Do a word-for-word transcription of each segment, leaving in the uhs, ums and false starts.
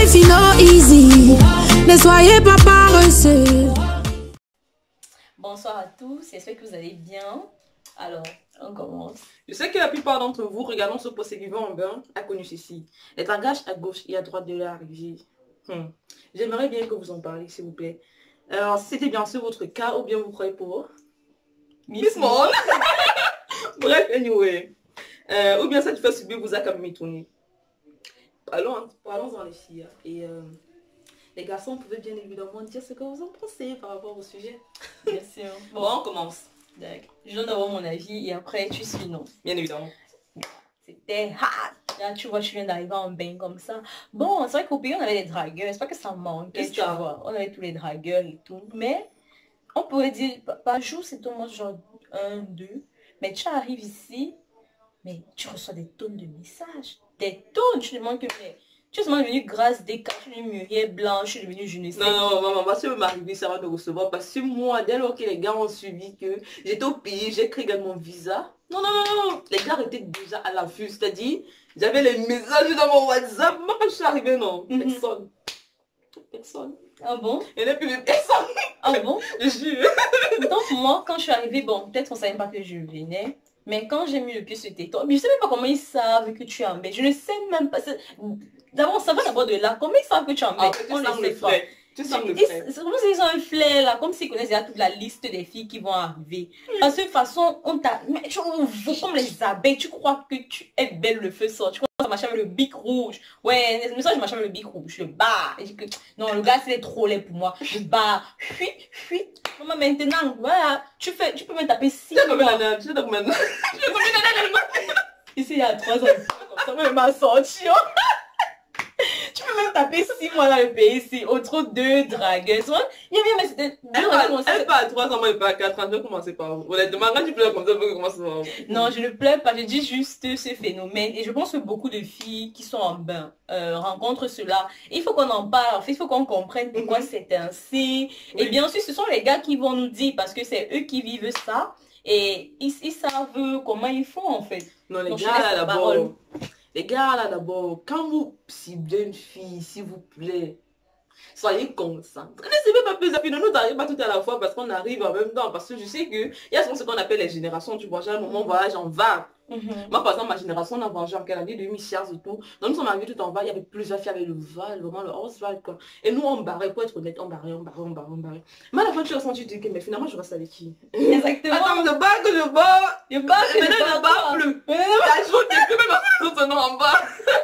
life is not easy. Ne soyez pas paresseux. Bonsoir à tous, j'espère que vous allez bien. Alors, on commence. Je sais que la plupart d'entre vous, regardant ce procès vivant en bain, a connu ceci. Les dragages à gauche et à droite de la rivière. Hmm. J'aimerais bien que vous en parliez, s'il vous plaît. Alors, si c'était bien sûr votre cas, ou bien vous croyez pour Miss Monde. Bref, anyway. Euh, ou bien ça te fait subir, vous a quand même étonné. Parlons, parlons-en les filles. Hein. Et euh, les garçons, vous pouvez bien évidemment dire ce que vous en pensez par rapport au sujet. Bien sûr. Bon, bon on commence. D'accord. Je donne d'abord mon avis et après tu suis non. Bien évidemment. C'était hard. Là, tu vois, tu viens d'arriver en bain comme ça. Bon, c'est vrai qu'au pays, on avait des dragueurs. C'est pas que ça manquait, tu vois. On avait tous les dragueurs et tout. Mais, on pourrait dire, par jour, c'est au moins genre un, deux. Mais tu arrives ici, mais tu reçois des tonnes de messages. Des tonnes. Tu demandes que, mais, tu es seulement devenu grâce des cas, tu es devenu Muriel Blanche, tu es devenu je ne sais. Non, non, maman, moi, ça va m'arriver, ça va te recevoir. Parce que moi, dès lors que les gars ont suivi que j'étais au pays, j'ai créé également mon visa. Non, non, non, non, les gars étaient déjà à l'affût. C'est-à-dire, j'avais les messages dans mon WhatsApp. Moi, quand je suis arrivée, non, mm -hmm. personne. Personne. Ah bon? Il n'y a plus de personne. Ah bon? Je jure. Pourtant, moi, quand je suis arrivée, bon, peut-être qu'on ne savait pas que je venais. Mais quand j'ai mis le pied sur tes toits, je ne sais même pas comment ils savent que tu es en bain. Je ne sais même pas. D'abord, ça va d'abord de là. Comment ils savent que tu es en bain? On ne sait pas. Tu sens le flair. C'est comme s'ils ont un flair là, comme s'ils connaissent déjà toute la liste des filles qui vont arriver. Parce que de toute façon, on t'a... Tu ouvres comme les abeilles, tu crois que tu es belle, le feu sort. Tu crois que ça marche avec le bic rouge. Ouais, mais ça, je marche avec le bic rouge. Le bas. Et que... Non, le gars, c'est trop laid pour moi. Le bas. Fuit, fuit. Maman, maintenant, voilà. Tu, fais... tu peux me taper six mois. Tu sais combien de Ici, il y a trois ans. Comme ça, elle m'a sorti. Tu peux même taper six mois dans le pays ici, autre deux dragueuses. Il y a bien, mais c'était... Elle pas à trois ans, moi, elle pas à quatre ans. Je vais commencer par où? Honnêtement, quand tu pleures comme ça, je vais commencer par où? Non, je ne pleure pas, je dis juste ce phénomène. Et je pense que beaucoup de filles qui sont en bain euh, rencontrent cela. Et il faut qu'on en parle, en fait, il faut qu'on comprenne pourquoi mm-hmm. c'est ainsi. Oui. Et bien sûr, ce sont les gars qui vont nous dire, parce que c'est eux qui vivent ça. Et ils, ils savent comment ils font, en fait. Non, les Donc, gars, là, d'abord... Les gars, là, d'abord, quand vous ciblez une fille, s'il vous plaît, soyez concentrés. Ne ciblez pas plusieurs filles, ne nous arrive pas tout à la fois parce qu'on arrive en même temps. Parce que je sais qu'il y a ce qu'on appelle les générations. Tu vois, à un moment, voilà, j'en va. Mm-hmm. Moi, par exemple, ma génération, on a vengé en quelle année, demi-chars et tout. Donc, nous sommes arrivés tout en bas, il y avait plusieurs filles avec le val, vraiment le horse-val, quoi. Et nous, on barrait, pour être honnête, on barrait, on barrait, on barrait, on barrait. Mais à la fin, tu ressens, tu te dis que, mais finalement, je reste avec qui? Exactement. Attends, je bats que je bats. Je bats que je ne bats plus. La joute est plus, même dans en bas.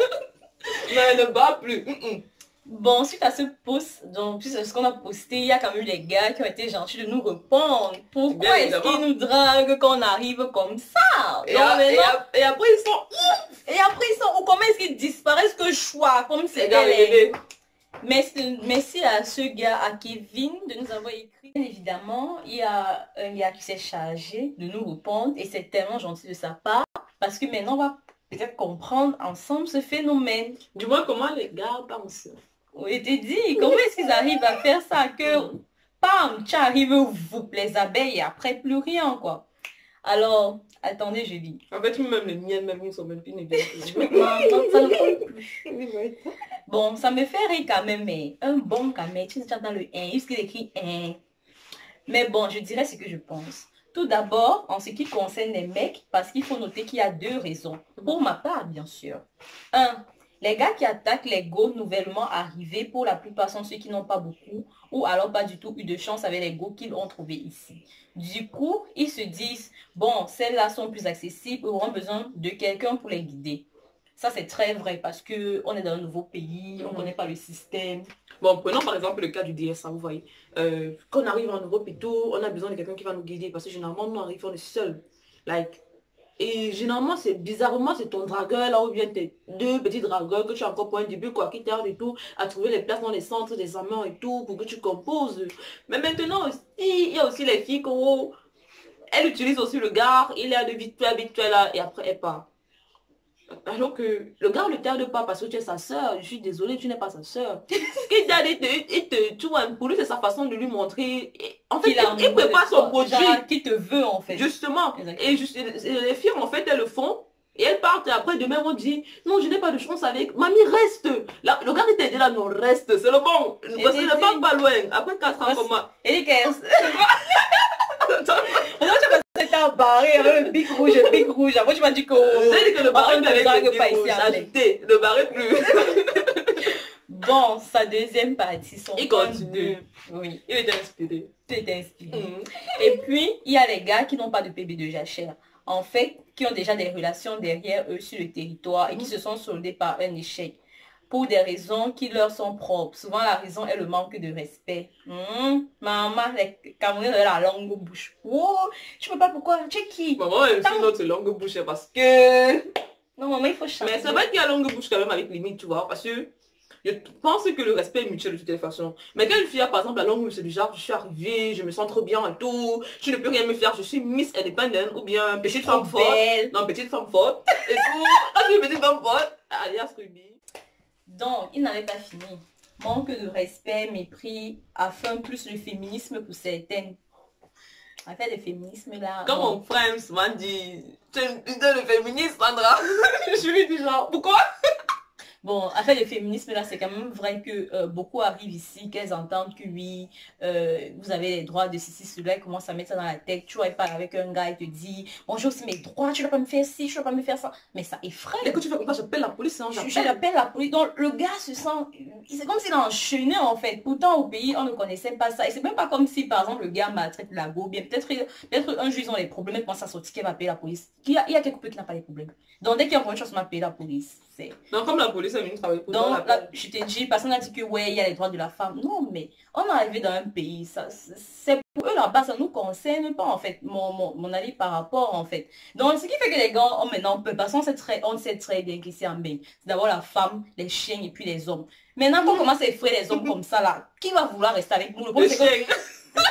Mais elle ne bat plus. Mm -mm. Bon, suite à ce post, donc, puis ce qu'on a posté, il y a quand même des gars qui ont été gentils de nous répondre. Pourquoi est-ce qu'ils nous draguent quand on arrive comme ça? Et, donc, a, maintenant, et, a, et après, ils sont ouf. Et après, ils sont où? Comment est-ce qu'ils disparaissent que choix? Comme c'est les... Merci, merci à ce gars, à Kevin, de nous avoir écrit. Bien évidemment, il y a un gars qui s'est chargé de nous répondre et c'est tellement gentil de sa part. Parce que maintenant, on va peut-être comprendre ensemble ce phénomène. Du moins, comment les gars pensent? Oui, t'es dit, comment est-ce qu'ils arrivent à faire ça que, pam, tu arrives, vous les abeilles et après plus rien, quoi. Alors, attendez, je lis. En fait, même les miennes, même ils sont même plus négociés. Ça ne compte plus. Bon, ça me fait rire quand même, mais un bon quand même, tu sais, dans le un, il écrit un. Mais bon, je dirais ce que je pense. Tout d'abord, en ce qui concerne les mecs, parce qu'il faut noter qu'il y a deux raisons. Pour ma part, bien sûr. Un, les gars qui attaquent les go nouvellement arrivés, pour la plupart, sont ceux qui n'ont pas beaucoup, ou alors pas du tout eu de chance avec les go qu'ils ont trouvés ici. Du coup, ils se disent, bon, celles-là sont plus accessibles, auront besoin de quelqu'un pour les guider. Ça, c'est très vrai, parce qu'on est dans un nouveau pays, on ne connaît pas le système. Bon, prenons par exemple le cas du D S A, vous voyez. Euh, quand on arrive en Europe et tout, on a besoin de quelqu'un qui va nous guider, parce que généralement, nous arrivons, on est seuls. Like, et généralement, c'est bizarrement, c'est ton dragueur là, ou bien tes deux petits dragueurs que tu as encore pour un début, quoi, qui t'aident et tout, à trouver les places dans les centres des amants et tout, pour que tu composes. Mais maintenant aussi, il y a aussi les filles qui, elle utilise aussi le gars, il est de vite fait, vite fait là, et après elle part. Alors que le gars ne t'aide pas parce que tu es sa soeur. Je suis désolée, tu n'es pas sa soeur. Il te, il te, tu vois, pour lui, c'est sa façon de lui montrer. En fait, il, il prépare son produit. Qui te veut, en fait. Justement. Exactement. Et juste, les filles, en fait, elles le font Et elles partent et après demain on dit non je n'ai pas de chance avec. Mamie reste. Là, le gars qui t'a dit là non reste. C'est le bon. Parce qu'il ne part pas loin. Après quatre ans comment. Et dit qu'elle... C'était un barré avec le bic rouge, le bic rouge. Après tu m'as dit que... J'ai dit que le barré plus avec le bic rouge. Ajouté. Le barré plus. Bon, sa deuxième partie, son il continue. Oui. Il était inspiré. Il était inspiré. Mm. Et puis, il y a les gars qui n'ont pas de P B de jachère. En fait, qui ont déjà des relations derrière eux sur le territoire et qui se sont soldés par un échec. Pour des raisons qui leur sont propres. Souvent, la raison est le manque de respect. Mmh. Maman, les Camerounais ont la langue bouche. Oh, je ne sais pas pourquoi. Tu es qui? Maman, elle suit notre langue bouche parce que... Non, maman, il faut changer. Mais c'est vrai qu'il y a langue bouche quand même avec limite, tu vois. Parce que je pense que le respect est mutuel de toutes les façons. Mais quand une fille a par exemple la langue bouche, c'est du genre, je suis arrivée, je me sens trop bien et tout. Je ne peux rien me faire, je suis Miss Independent ou bien petite femme forte. Non, petite femme forte. Et tout. Ah, je suis petite femme forte. Alias Ruby. Donc, il n'avait pas fini. Manque de respect, mépris, affirme plus le féminisme pour certaines. En fait, le féminisme là... Comme bon. Mon frère m'a dit, tu es une putain de féministe, Sandra. Je lui dis genre, pourquoi? Bon, en fait, le féminisme, là, c'est quand même vrai que euh, beaucoup arrivent ici, qu'elles entendent que oui, euh, vous avez les droits de ceci, cela, ils commencent à mettre ça dans la tête. Tu vois, ils parlent avec un gars, il te dit, bon, j'ai aussi mes droits, tu ne dois pas me faire ci, tu ne dois pas me faire ça. Mais ça effraie. Et que tu fais comme ça, j'appelle la police, hein, je l'appelle la police. Donc, le gars se sent, c'est comme s'il est enchaîné, en fait. Pourtant, au pays, on ne connaissait pas ça. Et c'est même pas comme si, par exemple, le gars maltraite la go, bien, peut-être peut un jour, ils ont des problèmes, ils pensent à sortir, qu'il va appeler la police. Il y a, il y a quelques peu qui n'ont pas les problèmes. Donc, dès qu'il y a une chose, on appelle la police. Non, comme la police, elle vient travailler pour toi. Donc, là, je t'ai dit, personne n'a dit que, ouais, il y a les droits de la femme. Non, mais on est arrivé dans un pays, ça, c'est pour eux là-bas, ça nous concerne pas, en fait, mon, mon, mon avis par rapport, en fait. Donc, ce qui fait que les gars, oh, maintenant, on peut, parce qu'on sait très, on sait très bien qu'ici en bain, c'est d'abord la femme, les chiens et puis les hommes. Maintenant, quand on commence à effrayer les hommes comme ça, là, qui va vouloir rester avec nous? Le problème, c'est que...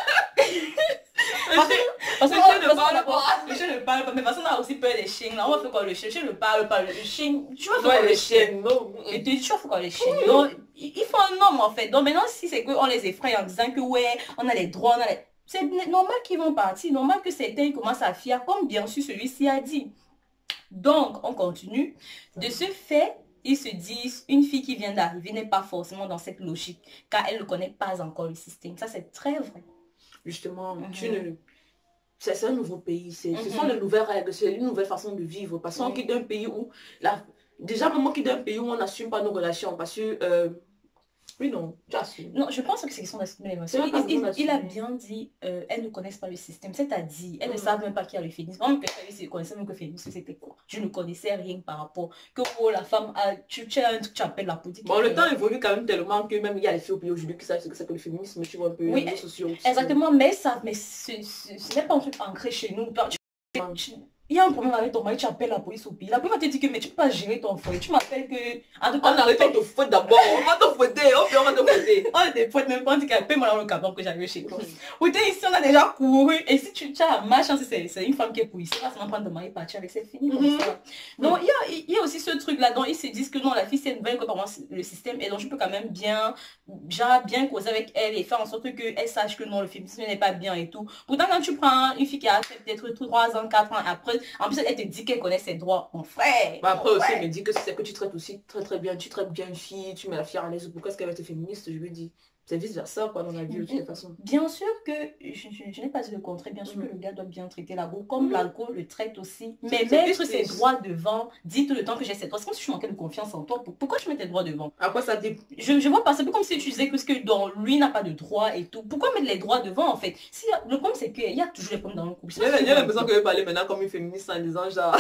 Parce que, parce que le chien ne parle pas. Le chien ne parle pas. Mais parce qu'on a aussi peur des chiens. Là, on va faire quoi le chien? Le chien ne parle pas. Le chien, tu vas faire quoi le chien? Non. Et tu vas faire quoi le chien? Donc, il faut un homme en fait. Donc maintenant, si c'est qu'on les effraie en disant que ouais, on a les droits, on a les... c'est normal qu'ils vont partir. Normal que certains commencent à fier, comme bien sûr celui-ci a dit. Donc, on continue. De ce fait, ils se disent, une fille qui vient d'arriver n'est pas forcément dans cette logique, car elle ne connaît pas encore le système. Ça, c'est très vrai. Justement, mm-hmm. tu ne... c'est un nouveau pays, mm-hmm. ce sont de nouvelles règles, c'est une nouvelle façon de vivre. Parce qu'on mm-hmm. quitte un pays où, la... déjà, vraiment quitte un pays où on n'assume pas nos relations, parce que... Euh... Oui, non, j'assume. Non, je pense que c'est question d'assumer l'émotion. Il, il, il, il a bien dit, euh, elles ne connaissent pas le système. C'est-à-dire, elles mm. ne savent même pas qu'il y a le féminisme. Moi, je ne connaissais même que le féminisme, c'était quoi. Je ne connaissais rien par rapport. Que oh, la femme, a, tu, tu as un truc, tu appelles la politique. Bon, le temps évolue quand même tellement que même il y a les filles au pays aujourd'hui qui savent ce que c'est que le féminisme, tu vois un peu oui, les réseaux sociaux. Exactement, mais ça, mais ce n'est pas un truc ancré chez nous. Tu, tu, il y a un problème avec ton mari, tu appelles la police au pays. La police va te dire que mais tu peux pas gérer ton foyer. Tu m'appelles que... En tout cas, on arrête de te fouetter d'abord. On va te fouetter. On va te fouetter. On est des fouettes, même pas. On dit qu'elle paie moi dans le cabane que j'avais chez toi. Ou ici, on a déjà couru. Et si tu as ma chance, c'est une femme qui est pour ici. On va seulement prendre ton mari et partir avec, c'est fini comme ça. Donc, il y a, il y a aussi ce truc-là dont ils se disent que non, la fille, c'est une bonne comment le système. Et donc, je peux quand même bien, genre, bien causer avec elle et faire en sorte qu'elle sache que non, le féminisme n'est pas bien et tout. Pourtant, quand tu prends une fille qui a peut-être trois ans, quatre ans après, en plus, elle te dit qu'elle connaît ses droits, mon frère. Bah après mon aussi, frère. elle me dit que c'est que tu traites aussi très très bien, tu traites bien une fille, tu mets la fille à l'aise. Pourquoi est-ce qu'elle va être féministe? Je lui dis, c'est vice versa quoi dans la vie de toute façon. Bien sûr que je, je, je n'ai pas dit le contraire, bien sûr mm. que le gars doit bien traiter la go, comme mm. l'alcool le traite aussi. Mais mettre ses droits devant, dis tout le temps que j'ai ses droits. C'est comme si je manquais de confiance en toi. Pourquoi tu mets tes droits devant? Après ça dit. Je, je vois pas, c'est comme si tu disais que ce que dans lui n'a pas de droits et tout. Pourquoi mettre les droits devant en fait? Si, le problème c'est qu'il y a toujours les problèmes dans le couple. J'ai l'impression que je vais parler maintenant comme une féministe en disant genre.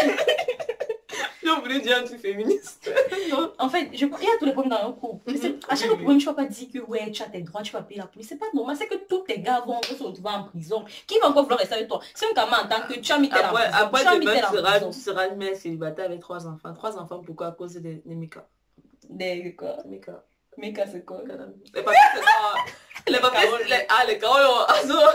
J'ai voulu dire un truc féministe. En fait, je, il y a tous les problèmes dans un couple. Mm -hmm. À chaque oui, problème, oui. tu vas pas dire que ouais, tu as tes droits, tu vas payer la police. C'est pas normal. C'est que tous tes gars vont se retrouver en prison. Qui va encore vouloir rester avec toi? C'est un gamin en tant que tu as mis tes après, en après, tu as mis tes en prison. Tu seras une mère célibataire avec trois enfants. Trois enfants, pourquoi? À cause des, des Mika. Des quoi? Mika. Mika, c'est quoi? Les papiers, c'est ça. Les papiers, les... Ah, les carottes.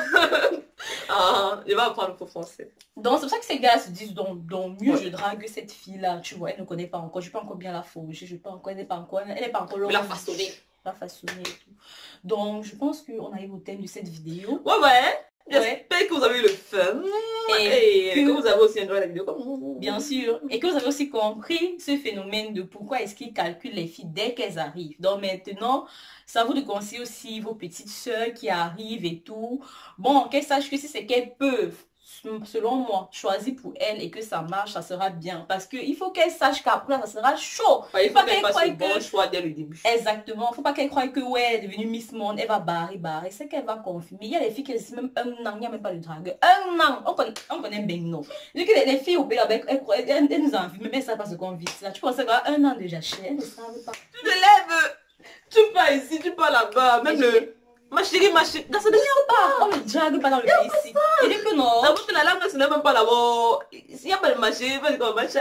Ah, je vais apprendre pour français. Donc, c'est pour ça que ces gars se disent, donc, donc mieux ouais. je drague cette fille-là, tu vois, elle ne connaît pas encore, je ne peux pas encore bien la faucher, je ne peux pas encore, elle n'est pas encore, elle n'est pas encore là. La façonner. La façonner et tout. Donc, je pense qu'on arrive au thème de cette vidéo. Ouais, ouais. J'espère ouais. que vous avez eu le fun. Et, et que, que vous avez aussi enjoyé la vidéo. Comme... Bien sûr. Et que vous avez aussi compris ce phénomène de pourquoi est-ce qu'ils calculent les filles dès qu'elles arrivent. Donc maintenant, ça vous de conseiller aussi vos petites soeurs qui arrivent et tout. Bon, qu'elles sachent que si c'est qu'elles peuvent, selon moi, choisir pour elles et que ça marche, ça sera bien. Parce qu'il faut qu'elles sachent qu'après, ça sera chaud. Ouais, il faut, faut qu'elles fassent le bon que... choix dès le début. Exactement. Il ne faut pas qu'elles croient que, ouais, elle est devenue Miss Monde, elle va barrer, barrer. C'est qu'elle va confirmer. Il y a des filles qui disent même un an, il n'y a même pas de drague. Un an, on connaît, on connaît bien non. Les, les filles au pays, elles, elles, elles, elles nous envient, mais elles ne savent pas ce qu'on vit. Là, tu pensais qu'à un an déjà, elles ne savent pas. Tu te lèves, tu pars ici, tu pars là-bas, même le... Ma chérie, ma chérie, ça ne vient pas. On ne drague pas dans le pays ici. Il dit que non. Ça vous la langue, ce n'est même pas là-bas. S'il n'y a pas de ma chérie, pas de ma chérie.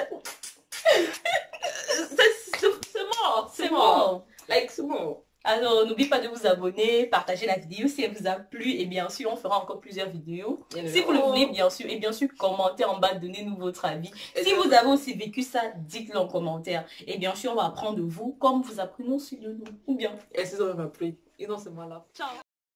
C'est mort, c'est mort. Like, c'est mort. Alors, n'oubliez pas de vous abonner, partager la vidéo si elle vous a plu. Et bien sûr, on fera encore plusieurs vidéos. Si vous le voulez, bien sûr. Et bien sûr, commentez en bas, donnez-nous votre avis. Si vous avez aussi vécu ça, dites-le en commentaire. Et bien sûr, on va apprendre de vous comme vous apprenons sur le nous. Ou bien. Et si ça m'a plu. Et non, c'est moi là. Ciao.